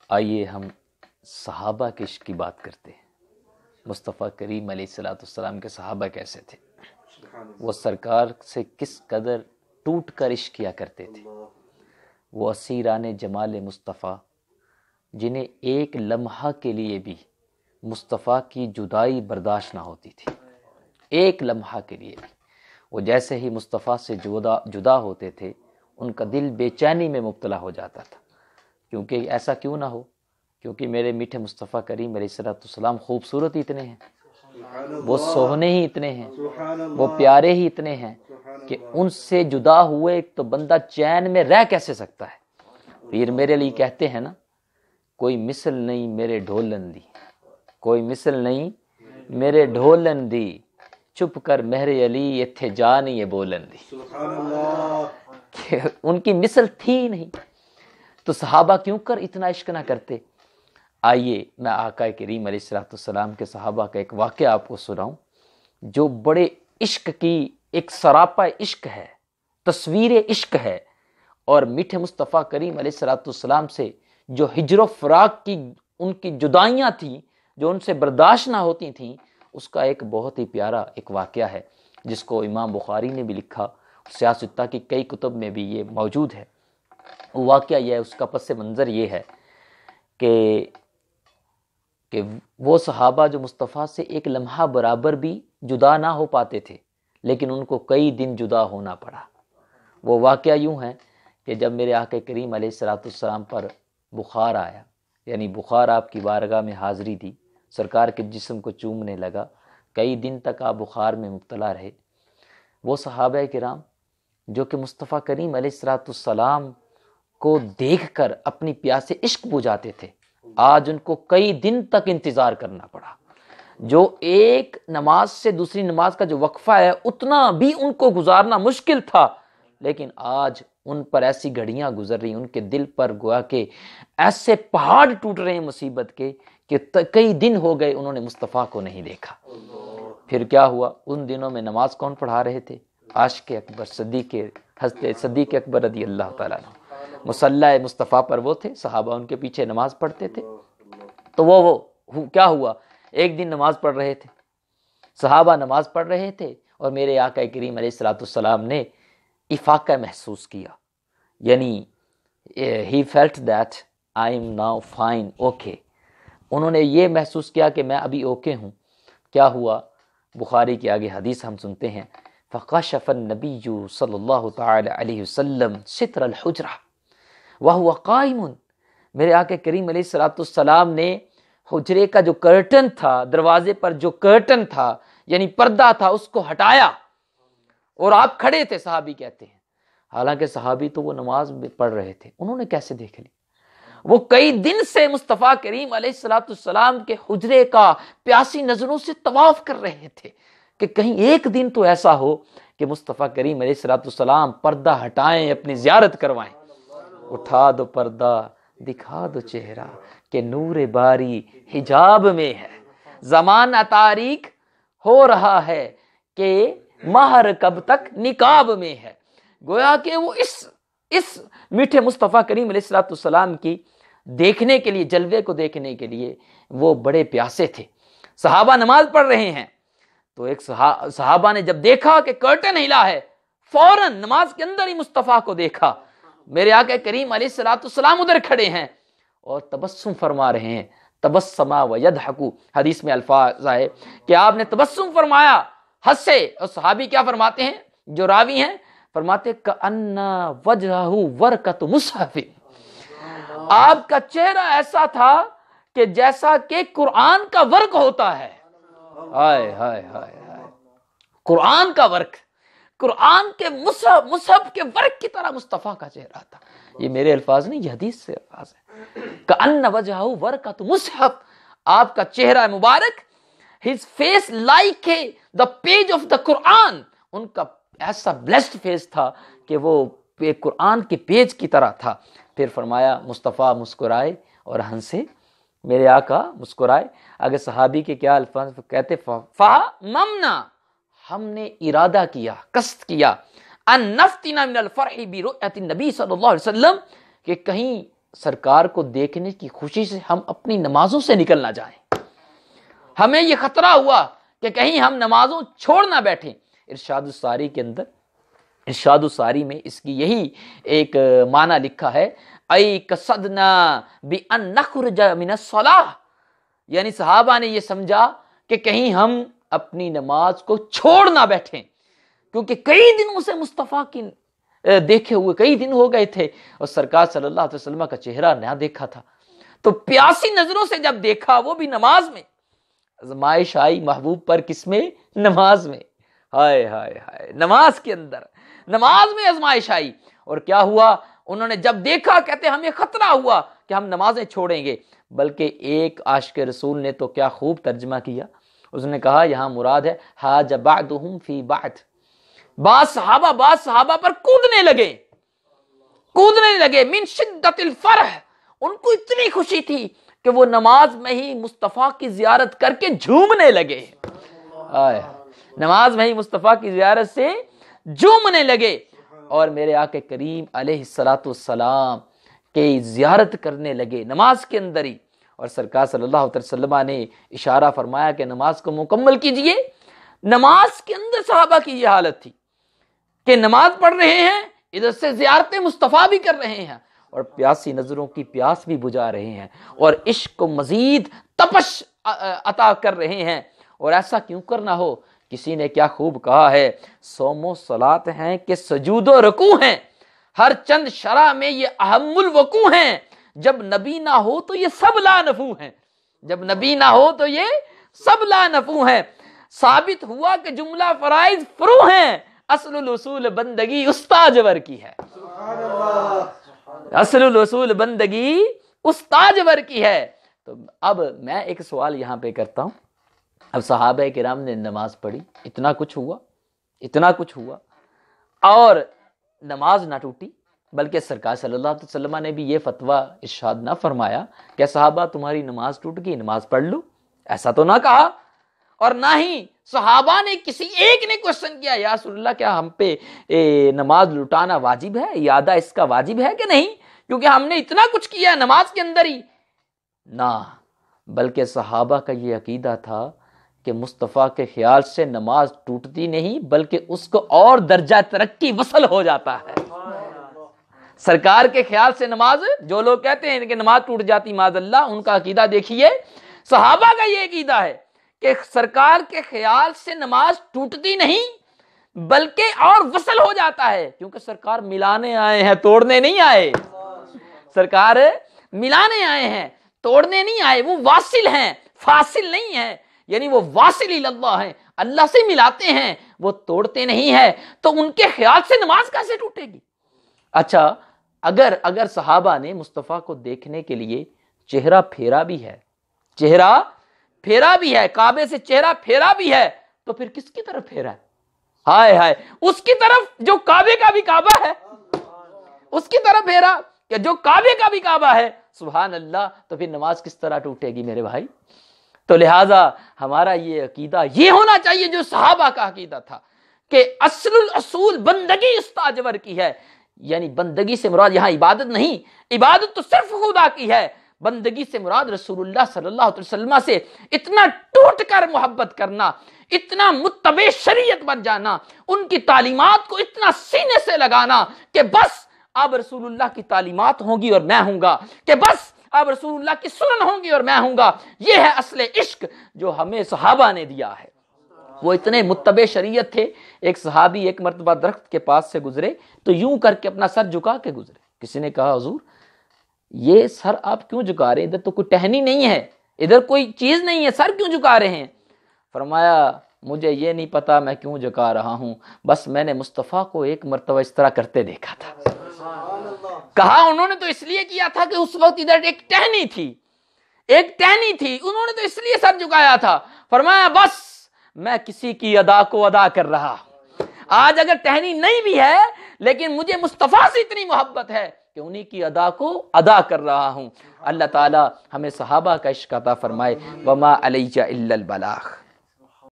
آئیے ہم صحابہ کے عشق کی بات کرتے ہیں۔ مصطفیٰ کریم علیہ الصلوۃ والسلام کے صحابہ کیسے تھے، وہ سرکار سے کس قدر ٹوٹ کر عشق کیا کرتے تھے۔ وہ اسیران جمال مصطفیٰ جنہیں ایک لمحہ کے لیے بھی مصطفیٰ کی جدائی برداشت نہ ہوتی تھی، ایک لمحہ کے لیے بھی۔ وہ جیسے ہی مصطفیٰ سے جدا ہوتے تھے ان کا دل بے چینی میں مبتلا ہو جاتا تھا، کیونکہ ایسا کیوں نہ ہو، کیونکہ میرے میٹھے مصطفیٰ کریم علیہ السلام خوبصورت ہی اتنے ہیں، وہ سوہنے ہی اتنے ہیں، وہ پیارے ہی اتنے ہیں کہ ان سے جدا ہوئے تو بندہ چین میں رہ کیسے سکتا ہے۔ پیر میرے لیے کہتے ہیں نا، کوئی مثل نہیں میرے ڈھولن دی، کوئی مثل نہیں میرے ڈھولن دی، چپ کر مہر علی اتھے جا نہیں یہ بولن دی۔ کہ ان کی مثل تھی نہیں، تو صحابہ کیوں کر اتنا عشق نہ کرتے۔ آئیے میں آقا کریم علیہ السلام کے صحابہ کا ایک واقعہ آپ کو سناؤں جو بڑے عشق کی ایک سراپا عشق ہے، تصویر عشق ہے، اور میٹھے مصطفیٰ کریم علیہ السلام سے جو ہجر و فراق کی ان کی جدائیاں تھیں جو ان سے برداشت نہ ہوتی تھیں، اس کا ایک بہت ہی پیارا ایک واقعہ ہے جس کو امام بخاری نے بھی لکھا، سیاستہ کی کئی کتب میں بھی یہ موجود ہے۔ وہ واقعہ یہ ہے، اس کا پس منظر یہ ہے کہ وہ صحابہ جو مصطفیٰ سے ایک لمحہ برابر بھی جدا نہ ہو پاتے تھے لیکن ان کو کئی دن جدا ہونا پڑا۔ وہ واقعہ یوں ہے کہ جب میرے آقا کریم علیہ السلام پر بخار آیا، یعنی بخار آپ کی بارگاہ میں حاضری دی، سرکار کے جسم کو چومنے لگا، کئی دن تک آپ بخار میں مبتلا رہے۔ وہ صحابہ کرام جو کہ مصطفیٰ کریم علیہ السلام کو دیکھ کر اپنی پیاسے عشق بجھاتے تھے، آج ان کو کئی دن تک انتظار کرنا پڑا۔ جو ایک نماز سے دوسری نماز کا جو وقفہ ہے اتنا بھی ان کو گزارنا مشکل تھا، لیکن آج ان پر ایسی گھڑیاں گزر رہی، ان کے دل پر گویا کہ ایسے پہاڑ ٹوٹ رہے ہیں مصیبت کے کہ کئی دن ہو گئے انہوں نے مصطفیٰ کو نہیں دیکھا۔ پھر کیا ہوا، ان دنوں میں نماز کون پڑھا رہے تھے؟ عاشق اکبر صدیق اکبر رضی اللہ تعالیٰ عنہ مصلی مصطفیٰ پر وہ تھے، صحابہ ان کے پیچھے نماز پڑھتے تھے۔ تو وہ کیا ہوا، ایک دن نماز پڑھ رہے تھے، صحابہ نماز پڑھ رہے تھے، اور میرے آقا کریم علیہ السلام نے افاقہ محسوس کیا، یعنی he felt that I am now fine, okay۔ انہوں نے یہ محسوس کیا کہ میں ابھی اوکے ہوں۔ کیا ہوا، بخاری کی آگے حدیث ہم سنتے ہیں، فَقَشَفَ النَّبِيُّ صلی اللہ تعالی علیہ وسلم ستر الحجرہ وَهُوَ قائم۔ میرے آقا کریم علیہ السلام نے حجرے کا جو کرٹن تھا، دروازے پر جو کرٹن تھا یعنی پردہ تھا، اس کو ہٹایا اور آپ کھڑے تھے، صحابی کہتے ہیں۔ حالانکہ صحابی تو وہ نماز پڑھ رہے تھے، انہوں نے کیسے دیکھ لی؟ وہ کئی دن سے مصطفیٰ کریم علیہ السلام کے حجرے کا پیاسی نظروں سے طواف کر رہے تھے کہ کہیں ایک دن تو ایسا ہو کہ مصطفیٰ کریم علیہ السلام پردہ ہٹائیں، اپنی زیارت کروائیں۔ اٹھا دو پردہ دکھا دو چہرہ کہ نور باری حجاب میں ہے، زمانہ تاریک ہو رہا ہے کہ مہر کب تک نقاب میں ہے۔ گویا کہ وہ اس میٹھے مصطفیٰ کریم علیہ السلام کی دیکھنے کے لیے، جلوے کو دیکھنے کے لیے وہ بڑے پیاسے تھے۔ صحابہ نماز پڑھ رہے ہیں تو ایک صحابہ نے جب دیکھا کہ کرٹن ہلا ہے، فوراً نماز کے اندر ہی مصطفیٰ کو دیکھا۔ میرے آقا کریم علیہ السلام ادھر کھڑے ہیں اور تبسم فرما رہے ہیں، تبسما ویضحکو، حدیث میں الفاظ آئے کہ آپ نے تبسم فرمایا، ہنسے، اور صحابی کیا فرماتے ہیں، جو راوی ہیں فرماتے کأن وجہہ ورقۃ مصحف، آپ کا چہرہ ایسا تھا کہ جیسا کہ قرآن کا ورق ہوتا ہے۔ ہائے ہائے ہائے ہائے، قرآن کا ورق، قرآن کے مصحف کے ورق کی طرح مصطفیٰ کا چہرہ تھا۔ یہ میرے الفاظ نہیں، یہ حدیث سے الفاظ ہے۔ کأن وجہہ ورقۃ مصحف، آپ کا چہرہ مبارک، his face like the page of the قرآن، ان کا ایسا بلیسڈ فیس تھا کہ وہ قرآن کے پیج کی طرح تھا۔ پھر فرمایا مصطفیٰ مسکرائے اور ہنسے، میرے آقا مسکرائے۔ اگر صحابی کے کیا الفاظ کہتے، فَمَمْنَا، ہم نے ارادہ کیا، قصد کیا، ان نفتنا من الفرح برؤیت النبی صلی اللہ علیہ وسلم، کہ کہیں سرکار کو دیکھنے کی خوشی سے ہم اپنی نمازوں سے نکل نہ جائیں. ہمیں یہ خطرہ ہوا کہ کہیں ہم نمازوں چھوڑ نہ بیٹھیں. ارشاد الساری کے اندر، ارشاد الساری میں اس کی یہی ایک معنی لکھا ہے، ای قصدنا بان نخرج من الصلاۃ، یعنی صحابہ نے یہ سمجھا کہ کہیں ہم اپنی نماز کو چھوڑ نہ بیٹھیں، کیونکہ کئی دنوں سے مصطفیٰ کی دیکھے ہوئے کئی دن ہو گئے تھے اور سرکار صلی اللہ علیہ وسلم کا چہرہ نہ دیکھا تھا. تو پیاسی نظروں سے جب دیکھا، وہ بھی نماز میں، آزمائش آئی محبوب پر، کس میں؟ نماز میں. ہائے ہائے ہائے، نماز کے اندر، نماز میں آزمائش آئی. اور کیا ہوا؟ انہوں نے جب دیکھا، کہتے ہمیں خطرہ ہوا کہ ہم نمازیں چھوڑیں گے. بلکہ ایک عاشق رسول نے تو کیا خوب ترجمہ کیا، اس نے کہا یہاں مراد ہے حاج بعضهم فی بعض، بعض صحابہ پر کودنے لگے من شدت الفرح. ان کو اتنی خوشی تھی کہ وہ نماز میں ہی مصطفیٰ کی زیارت کر کے جھومنے لگے. نماز میں ہی مصطفیٰ کی زیارت سے جھومنے لگے اور میرے آقا کریم علیہ الصلوۃ والسلام کے زیارت کرنے لگے نماز کے اندر ہی. اور سرکار صلی اللہ علیہ وسلم نے اشارہ فرمایا کہ نماز کو مکمل کیجئے. نماز کے اندر صحابہ کی یہ حالت تھی کہ نماز پڑھ رہے ہیں، ادھر سے زیارت مصطفیٰ بھی کر رہے ہیں اور پیاسی نظروں کی پیاس بھی بجھا رہے ہیں اور عشق کو مزید تپش عطا کر رہے ہیں. اور ایسا کیوں کرنا ہو؟ کسی نے کیا خوب کہا ہے، صوم و صلات ہیں کہ سجود و رکوع ہیں، ہر چند شرع میں یہ اہم الوقوع ہیں، جب نبی نہ ہو تو یہ سب لا نفع ہیں، جب نبی نہ ہو تو یہ سب لا نفع ہیں. ثابت ہوا کہ جملہ فرائض فروع ہیں، اصل الاصول بندگی استاجور کی ہے. اصل الاصول بندگی استاجور کی ہے. تو اب میں ایک سوال یہاں پہ کرتا ہوں. اب صحابہ کرام نے نماز پڑھی، اتنا کچھ ہوا اور نماز نہ ٹوٹی، بلکہ سرکار صلی اللہ علیہ وسلم نے بھی یہ فتویٰ ارشاد نہ فرمایا کہ صحابہ تمہاری نماز ٹوٹ گئی، نماز پڑھ لو، ایسا تو نہ کہا. اور نہ ہی صحابہ نے کسی ایک نے کوشچن کیا یا رسول اللہ کیا ہم پہ نماز لٹانا واجب ہے، اعادہ اس کا واجب ہے کہ نہیں، کیونکہ ہم نے اتنا کچھ کیا نماز کے اندر ہی. نہ، بلکہ صحابہ کا یہ عقیدہ تھا کہ مصطفیٰ کے خیال سے نماز ٹوٹتی نہیں بلکہ اس کو اور درجہ ترقی وصل ہو جاتا ہے. سرکار کے خیال سے نماز، جو لوگ کہتے ہیں کہ نماز ٹوٹ جاتی معاذ اللہ، ان کا عقیدہ دیکھیے. صحابہ کا یہ عقیدہ ہے کہ سرکار کے خیال سے نماز ٹوٹتی نہیں بلکہ اور وصل ہو جاتا ہے، کیونکہ سرکار ملانے آئے ہیں، توڑنے نہیں آئے. سرکار ملانے آئے ہیں، توڑنے نہیں آئے. وہ واصل ہیں، فاصل نہیں ہیں، یعنی وہ واصل اللہ ہیں، اللہ سے ملاتے ہیں، وہ توڑتے نہیں ہیں. تو ان کے خیال سے نماز کیسے ٹوٹے گی؟ اچھا، اگر صحابہ نے مصطفیٰ کو دیکھنے کے لیے چہرہ پھیرا بھی ہے، کعبے سے چہرہ پھیرا بھی ہے، تو پھر کس کی طرف پھیرا ہے؟ ہائے ہائے، اس کی طرف جو کعبے کا بھی کعبہ ہے، اس کی طرف پھیرا کہ جو کعبے کا بھی کعبہ ہے. سبحان اللہ. تو پھر نماز کس طرح ٹوٹے گی میرے بھائی؟ تو لہٰذا ہمارا یہ عقیدہ یہ ہونا چاہیے جو صحابہ کا عقیدہ تھا کہ اصل الاصول بندگی استاجور کی ہے. یعنی بندگی سے مراد یہاں عبادت نہیں، عبادت تو صرف خدا کی ہے. بندگی سے مراد رسول اللہ صلی اللہ علیہ وسلم سے اتنا ٹوٹ کر محبت کرنا، اتنا متبع شریعت بن جانا، ان کی تعلیمات کو اتنا سینے سے لگانا کہ بس اب رسول اللہ کی تعلیمات ہوں گی اور میں ہوں گا، کہ بس اب رسول اللہ کی سنن ہوں گی اور میں ہوں گا. یہ ہے اصل عشق جو ہمیں صحابہ نے دیا ہے. وہ اتنے متبع شریعت تھے. ایک صحابی ایک مرتبہ درخت کے پاس سے گزرے تو یوں کر کے اپنا سر جھکا کے گزرے. کسی نے کہا حضور یہ سر آپ کیوں جھکا رہے ہیں؟ ادھر تو کوئی ٹہنی نہیں ہے، ادھر کوئی چیز نہیں ہے، سر کیوں جھکا رہے ہیں؟ فرمایا مجھے یہ نہیں پتا میں کیوں جھکا رہا ہوں، بس میں نے مصطفیٰ کو ایک مرتبہ اس طرح کرتے دیکھا تھا. کہا انہوں نے تو اس لیے کیا تھا کہ اس وقت ادھر ایک ٹہنی تھی، انہوں نے تو اس لیے سر جھکایا تھا. فرمایا بس میں کسی کی ادا کو ادا کر رہا ہوں. آج اگر ٹہنی نہیں بھی ہے لیکن مجھے مصطفیٰ سے اتنی محبت ہے کہ انہی کی ادا کو ادا کر رہا ہوں. اللہ تعالی ہمیں صحابہ کا عشق عطا فرمائے. وما علیہ الا البلاغ.